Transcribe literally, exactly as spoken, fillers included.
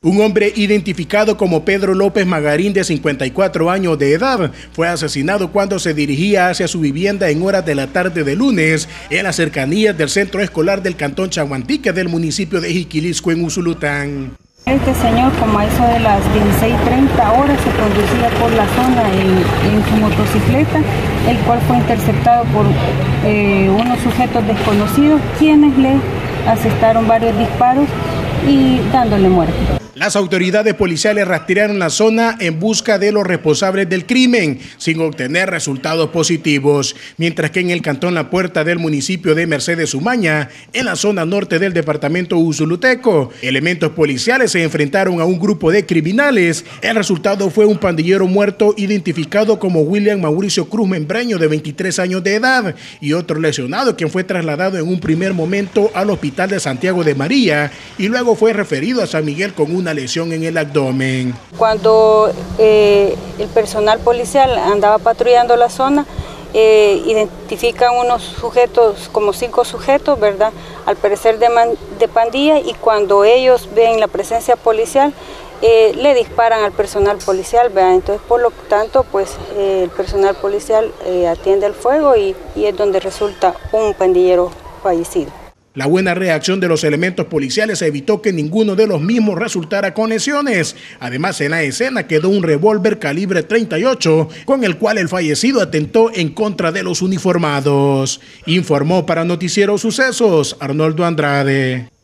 Un hombre identificado como Pedro López Magarín, de cincuenta y cuatro años de edad, fue asesinado cuando se dirigía hacia su vivienda en horas de la tarde de lunes en las cercanías del centro escolar del cantón Chaguantique del municipio de Jiquilisco, en Usulután. Este señor, como a eso de las dieciséis treinta horas, se conducía por la zona en, en su motocicleta, el cual fue interceptado por eh, unos sujetos desconocidos, quienes le asestaron varios disparos y dándole muerte. Las autoridades policiales rastrearon la zona en busca de los responsables del crimen, sin obtener resultados positivos, mientras que en el cantón La Puerta del municipio de Mercedes Umaña, en la zona norte del departamento usuluteco, elementos policiales se enfrentaron a un grupo de criminales. El resultado fue un pandillero muerto identificado como William Mauricio Cruz Membreño, de veintitrés años de edad, y otro lesionado, quien fue trasladado en un primer momento al hospital de Santiago de María y luego fue referido a San Miguel con un una lesión en el abdomen. Cuando eh, el personal policial andaba patrullando la zona, eh, identifican unos sujetos, como cinco sujetos, ¿verdad? Al parecer de, man, de pandilla, y cuando ellos ven la presencia policial, eh, le disparan al personal policial, ¿verdad? Entonces, por lo tanto, pues eh, el personal policial eh, atiende el fuego y, y es donde resulta un pandillero fallecido. La buena reacción de los elementos policiales evitó que ninguno de los mismos resultara con lesiones. Además, en la escena quedó un revólver calibre treinta y ocho, con el cual el fallecido atentó en contra de los uniformados. Informó para Noticiero Sucesos Arnoldo Andrade.